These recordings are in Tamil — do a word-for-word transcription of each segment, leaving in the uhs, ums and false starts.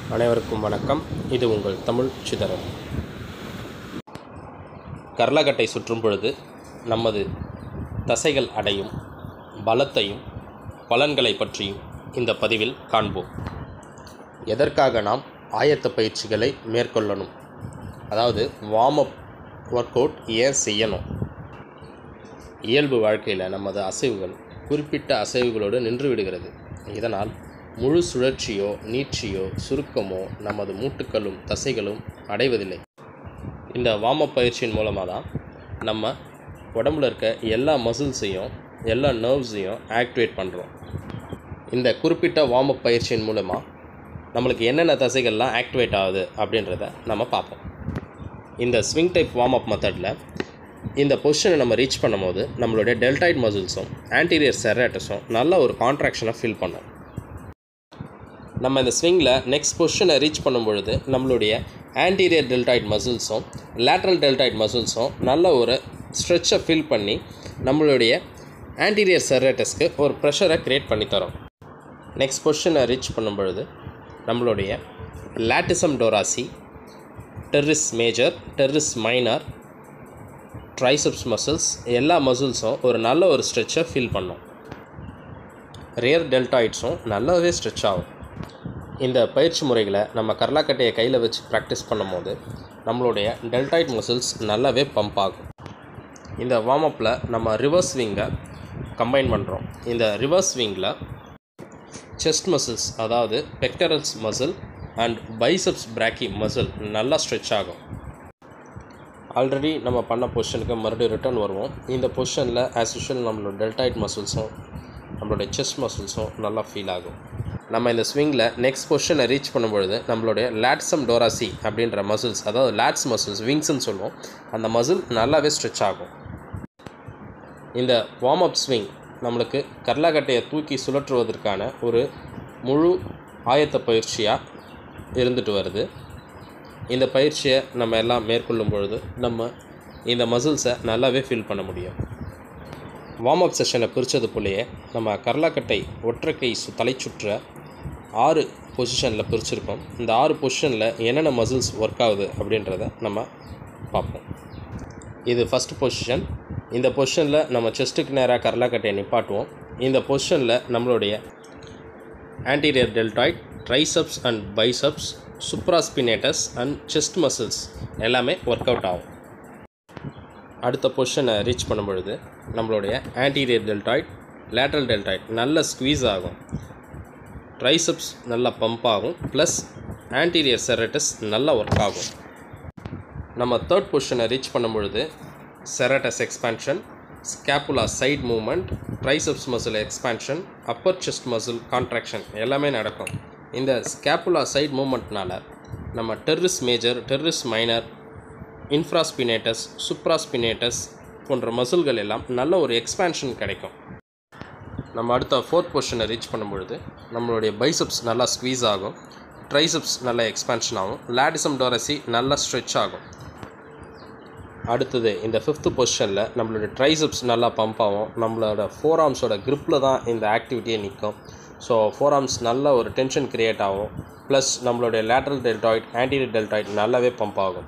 அனைவருக்கும் வணக்கம். இது உங்கள் தமிழ் சிதறல். கர்லகட்டை சுற்றும் பொழுது நமது தசைகள் அடையும் பலத்தையும் பலன்களை பற்றியும் இந்த பதிவில் காண்போம். எதற்காக நாம் ஆயத்த பயிற்சிகளை மேற்கொள்ளணும், அதாவது வார்ம் அப் ஒர்க் அவுட் ஏன் செய்யணும்? இயல்பு வாழ்க்கையில் நமது அசைவுகள் குறிப்பிட்ட அசைவுகளோடு நின்று விடுகிறது. இதனால் முழு சுழற்சியோ நீட்சியோ சுருக்கமோ நமது மூட்டுக்களும் தசைகளும் அடைவதில்லை. இந்த வார்ம் அப் பயிற்சியின் மூலமாக தான் நம்ம உடம்புல இருக்க எல்லா மசில்ஸையும் எல்லா நர்வ்ஸையும் ஆக்டிவேட் பண்ணுறோம். இந்த குறிப்பிட்ட வார்ம் அப் பயிற்சியின் மூலமாக நம்மளுக்கு என்னென்ன தசைகள்லாம் ஆக்டிவேட் ஆகுது அப்படின்றத நம்ம பார்ப்போம். இந்த ஸ்விங் டைப் வார்ம் அப் மெத்தடில் இந்த பொசிஷனை நம்ம ரீச் பண்ணும்போது நம்மளுடைய டெல்டாய்ட் மசில்ஸும் ஆன்டீரியர் செரேட்டஸும் நல்ல ஒரு கான்ட்ராக்ஷனை ஃபீல் பண்ணும். நம்ம இந்த ஸ்விங்கில் நெக்ஸ்ட் பொசிஷனை ரீச் பண்ணும் பொழுது நம்மளுடைய ஆன்டீரியர் டெல்டாய்ட் மசில்ஸும் லேட்ரல் டெல்டாய்ட் மசில்ஸும் நல்ல ஒரு ஸ்ட்ரெச்சை ஃபீல் பண்ணி நம்மளுடைய ஆன்டீரியர் செரேட்டஸ்க்கு ஒரு ப்ரெஷரை க்ரியேட் பண்ணி தரும். நெக்ஸ்ட் பொசிஷனை ரீச் பண்ணும் பொழுது நம்மளுடைய latissimus dorsi, teres major, teres minor, triceps muscles எல்லா மசில்ஸும் ஒரு நல்ல ஒரு ஸ்ட்ரெச்சை ஃபீல் பண்ணும். ரியர் டெல்டாய்ட்ஸும் நல்லாவே ஸ்ட்ரெச் ஆகும். இந்த பயிற்சி முறைகளை நம்ம கர்லாக்கட்டையை கையில் வச்சு ப்ராக்டிஸ் பண்ணும் போது நம்மளுடைய டெல்டாய்ட் மசில்ஸ் நல்லாவே பம்ப் ஆகும். இந்த வார்ம் அப்பில் நம்ம ரிவர்ஸ் ஸ்விங்கை கம்பைன் பண்ணுறோம். இந்த ரிவர்ஸ் ஸ்விங்கில் செஸ்ட் மசில்ஸ், அதாவது pectorals muscle and biceps brachii muscle நல்லா ஸ்ட்ரெச் ஆகும். ஆல்ரெடி நம்ம பண்ண பொசிஷனுக்கு மறுபடியும் ரிட்டர்ன் வருவோம். இந்த பொசிஷனில் ஆஸ் யூஷுவல் நம்மளோட டெல்டாய்ட் மசில்ஸும் நம்மளுடைய செஸ்ட் மசில்ஸும் நல்லா ஃபீல் ஆகும். நம்ம இந்த ஸ்விங்கில் நெக்ஸ்ட் பொசிஷனை ரீச் பண்ணும்பொழுது நம்மளுடைய லாட்சம் டோராசி அப்படின்ற மசில்ஸ், அதாவது லாட்ஸ் மசில்ஸ், விங்ஸ்ன்னு சொல்லுவோம், அந்த மசில் நல்லாவே ஸ்ட்ரெச் ஆகும். இந்த வார்ம் அப் ஸ்விங் நம்மளுக்கு கர்லாக்கட்டையை தூக்கி சுழற்றுவதற்கான ஒரு முழு ஆயத்த பயிற்சியாக இருந்துட்டு வருது. இந்த பயிற்சியை நம்ம எல்லாம் மேற்கொள்ளும் பொழுது நம்ம இந்த மசில்ஸை நல்லாவே ஃபீல் பண்ண முடியும். வார்ம் அப் செஷனை பிரித்தது போலேயே நம்ம கர்லாக்கட்டை ஒற்றைக்கை சு தலை சுற்ற ஆறு பொசிஷனில் பிரிச்சுருக்கோம். இந்த ஆறு பொசிஷனில் என்னென்ன மசில்ஸ் ஒர்க் ஆகுது அப்படின்றத நம்ம பார்ப்போம். இது ஃபஸ்ட் பொசிஷன். இந்த பொசிஷனில் நம்ம செஸ்ட்டுக்கு நேராக கர்லாக்கட்டையை நிப்பாட்டுவோம். இந்த பொசிஷனில் நம்மளுடைய anterior deltoid, triceps and biceps, supraspinatus and chest muscles எல்லாமே ஒர்க் அவுட் ஆகும். அடுத்த பொசிஷனை ரீச் பண்ணும் பொழுது நம்மளுடைய ஆன்டீரியர் டெல்டாய்ட், லேட்ரல் டெல்டாய்ட் நல்ல ஸ்குவீஸ் ஆகும், ட்ரைசப்ஸ் நல்லா பம்ப் ஆகும், ப்ளஸ் ஆன்டீரியர் செரேட்டஸ் நல்லா ஒர்க் ஆகும். நம்ம தேர்ட் பொசிஷனை ரீச் பண்ணும் பொழுது serratus expansion, scapula side movement, triceps muscle expansion, upper chest muscle contraction எல்லாமே நடக்கும். இந்த ஸ்கேப்புலா சைட் மூமெண்ட்னால நம்ம டெரிஸ் மேஜர், டெரிஸ் மைனர், இன்ஃப்ராஸ்பினேட்டஸ், சுப்ராஸ்பினேட்டஸ் போன்ற மசில்கள் எல்லாம் நல்ல ஒரு எக்ஸ்பான்ஷன் கிடைக்கும். நம்ம அடுத்த ஃபோர்த் பொசிஷனை ரீச் பண்ணும்பொழுது நம்மளுடைய பைசப்ஸ் நல்லா ஸ்குவீஸ் ஆகும், ட்ரைசப்ஸ் நல்லா எக்ஸ்பான்ஷன் ஆகும், லாட்டிசம் டோரசி நல்லா ஸ்ட்ரெச் ஆகும். அடுத்தது இந்த ஃபிஃப்த்து பொசிஷனில் நம்மளுடைய ட்ரைசப்ஸ் நல்லா பம்ப் ஆகும். நம்மளோட ஃபோர் ஆர்ம்ஸோட க்ரிப்பில் தான் இந்த ஆக்டிவிட்டியே நிற்கும். ஸோ ஃபோர் ஆர்ம்ஸ் நல்ல ஒரு டென்ஷன் க்ரியேட் ஆகும். ப்ளஸ் நம்மளுடைய லேட்ரல் டெல்டாய்ட், ஆன்டீரியர் டெல்டாய்ட் நல்லாவே பம்ப் ஆகும்.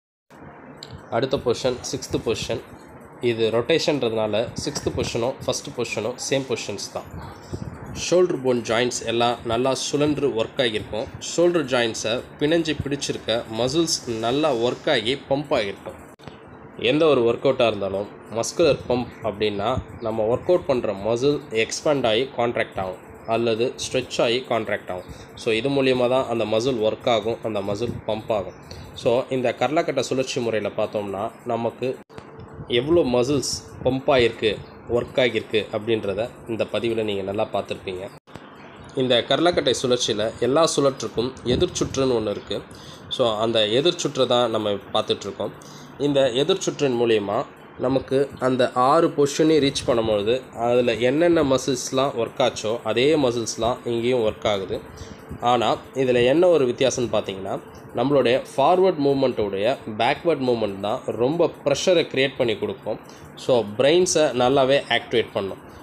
அடுத்த பொசிஷன் சிக்ஸ்த்து பொசிஷன். இது ரொட்டேஷன்றதுனால சிக்ஸ்த்து பொசிஷனும் ஃபஸ்ட்டு பொசிஷனும் சேம் பொசிஷன்ஸ் தான். ஷோல்டர் போன் ஜாயின்ட்ஸ் எல்லாம் நல்லா சுழன்று ஒர்க் ஆகியிருக்கும். ஷோல்டர் ஜாயின்ட்ஸை பிணைஞ்சி பிடிச்சிருக்க மசில்ஸ் நல்லா ஒர்க் ஆகி பம்ப் ஆகியிருக்கும். எந்த ஒரு ஒர்க் அவுட்டாக இருந்தாலும் மஸ்குலர் பம்ப் அப்படின்னா நம்ம ஒர்க் அவுட் பண்ணுற மசில் எக்ஸ்பேண்ட் ஆகி கான்ட்ராக்ட் ஆகும் அல்லது ஸ்ட்ரெச் ஆகி கான்ட்ராக்ட் ஆகும். ஸோ இது மூலியமாக தான் அந்த மசில் ஒர்க் ஆகும், அந்த மசில் பம்ப் ஆகும். ஸோ இந்த கர்லாக்கட்டை சுழற்சி முறையில் பார்த்தோம்னா நமக்கு எவ்வளோ மசில்ஸ் பம்ப் ஆகிருக்கு, ஒர்க் ஆகியிருக்கு அப்படின்றத இந்த பதிவில் நீங்கள் நல்லா பார்த்துருப்பீங்க. இந்த கர்லாக்கட்டை சுழற்சியில் எல்லா சுழற்றுக்கும் எதிர்ச்சுற்றுன்னு ஒன்று இருக்குது. ஸோ அந்த எதிர்ச்சுற்றை தான் நம்ம பார்த்துட்ருக்கோம். இந்த எதிர்ச்சுற்றின் மூலயமா நமக்கு அந்த ஆறு பொசிஷனையும் ரீச் பண்ணும்பொழுது அதில் என்னென்ன மசில்ஸ்லாம் ஒர்க் ஆச்சோ அதே மசில்ஸ்லாம் இங்கேயும் ஒர்க் ஆகுது. ஆனால் இதில் என்ன ஒரு வித்தியாசம்னு பார்த்தீங்கன்னா நம்மளுடைய ஃபார்வர்ட் மூமெண்ட்டோடைய பேக்வர்ட் மூமெண்ட் தான் ரொம்ப ப்ரெஷரை க்ரியேட் பண்ணி கொடுக்கும். ஸோ பிரெயின்ஸை நல்லாவே ஆக்டிவேட் பண்ணும்.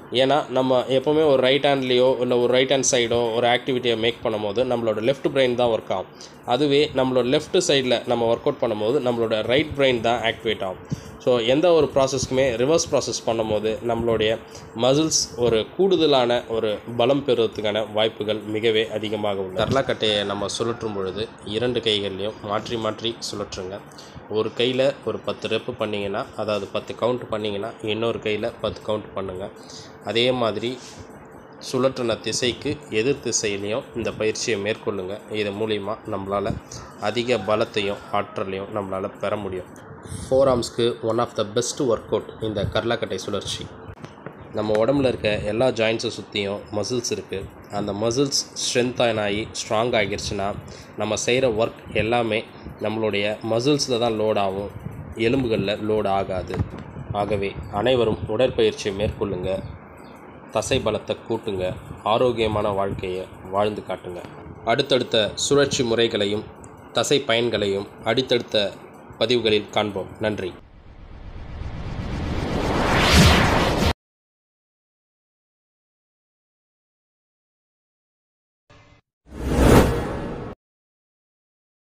ஏன்னா நம்ம எப்போவுமே ஒரு ரைட் ஹேண்ட்லேயோ இல்லை ஒரு ரைட் ஹேண்ட் சைடோ ஒரு ஆக்டிவிட்டியை மேக் பண்ணும்போது நம்மளோட லெஃப்ட் பிரெயின் தான் ஒர்க் ஆகும். அதுவே நம்மளோட லெஃப்ட் சைடில் நம்ம ஒர்க் அவுட் பண்ணும்போது நம்மளோட ரைட் பிரெயின் தான் ஆக்டிவேட் ஆகும். ஸோ எந்த ஒரு ப்ராசஸ்க்குமே ரிவர்ஸ் ப்ராசஸ் பண்ணும்போது நம்மளுடைய மசில்ஸ் ஒரு கூடுதலான ஒரு பலம் பெறுவதற்கான வாய்ப்புகள் மிகவே அதிகமாக உள்ளது. கர்லாக்கட்டையை நம்ம சுழற்றும் பொழுது இரண்டு கைகள்லையும் மாற்றி மாற்றி சுழற்றுங்க. ஒரு கையில் ஒரு பத்து ரெப்பு பண்ணிங்கன்னா, அதாவது பத்து கவுண்ட் பண்ணிங்கன்னா இன்னொரு கையில் பத்து கவுண்ட் பண்ணுங்கள். அதே மாதிரி சுழற்றின திசைக்கு எதிர் திசையிலையும் இந்த பயிற்சியை மேற்கொள்ளுங்க. இது மூலிமா நம்மளால் அதிக பலத்தையும் ஆற்றலையும் நம்மளால் பெற முடியும். ஃபோர் ஆர்ம்ஸ்க்கு one of the best work out இந்த கர்லாக்கட்டை சுழற்சி. நம்ம உடம்புல இருக்க எல்லா ஜாயின்ட்ஸை சுற்றியும் மசில்ஸ் இருக்குது. அந்த மசில்ஸ் ஸ்ட்ரென்த்தான் ஆகி ஸ்ட்ராங் ஆகிருச்சுன்னா நம்ம செய்கிற ஒர்க் எல்லாமே நம்மளுடைய மசில்ஸில் தான் லோட் ஆகும், எலும்புகளில் லோட் ஆகாது. ஆகவே அனைவரும் உடற்பயிற்சியை மேற்கொள்ளுங்க, தசை பலத்தை கூட்டுங்க, ஆரோக்கியமான வாழ்க்கையை வாழ்ந்து காட்டுங்க. அடுத்தடுத்த சுழற்சி முறைகளையும் தசை பயன்களையும் அடுத்தடுத்த பதிவுகளில் காண்போம். நன்றி.